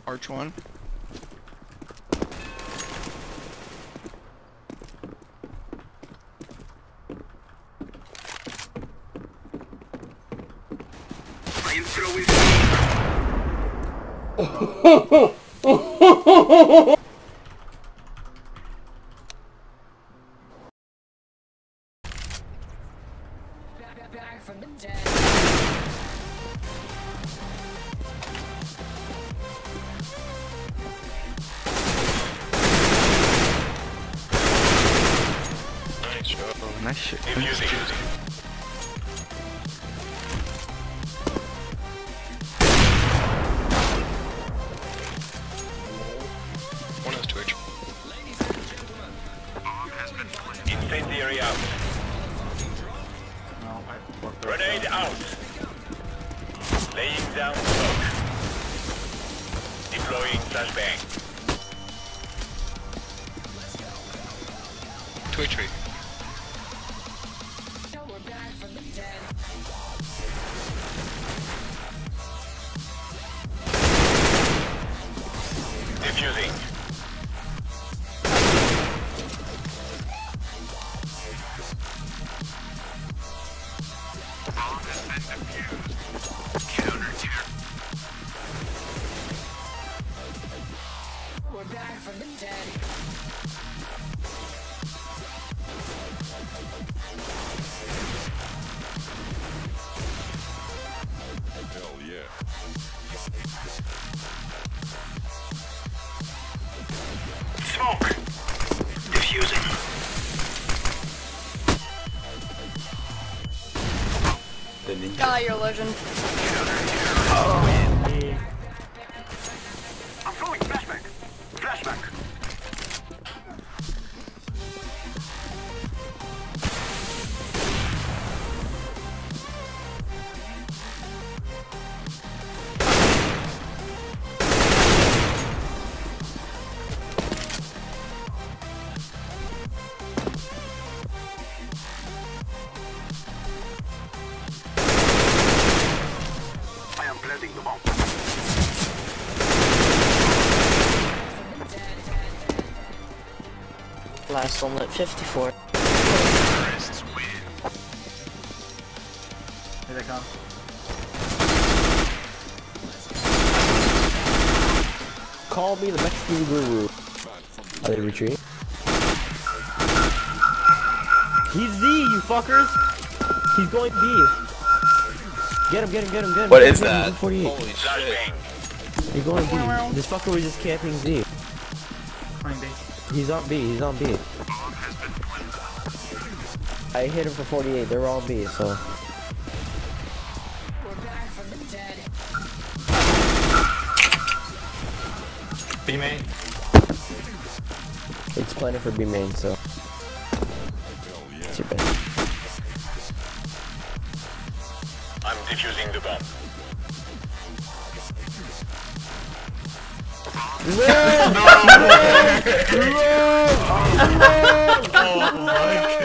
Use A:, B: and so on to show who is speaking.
A: Arch one.
B: I am throwing.
C: Back from the dead.
D: Nice shot.
A: Oh, nice shit.
D: Defusing. One has Twitch. Incendiary out. Grenade out. Laying down smoke. Deploying flashbang. Twitch tree.
C: So we're back from the dead.
D: Defusing.
B: Bomb has been defused. Counter-terror.
C: We're back from the dead.
D: Hell yeah.
B: Smoke. Diffusing.
E: Ah, you're a legend.
B: I'm throwing flashback. Flashback. I am planting the bomb.
E: Last one lit 54.
B: Terrorists win.
F: Here they come.
G: Call me the Mexican guru. Are they retreating? He's Z, you fuckers! He's going B. Get him, get him, get him, get him.
H: What is
G: Get him,
H: that?
G: he's 48.
D: Holy shit. Flashbang.
G: He's going B. This fucker was just camping Z.
F: Playing B.
G: He's on B, he's on B.
B: Bomb has been planted.
G: I hit him for 48, they were all B, so.
C: We're back from the dead.
F: B main.
G: It's planted for B main, so. It's your best.
D: I'm defusing the bomb.
H: Oh my god.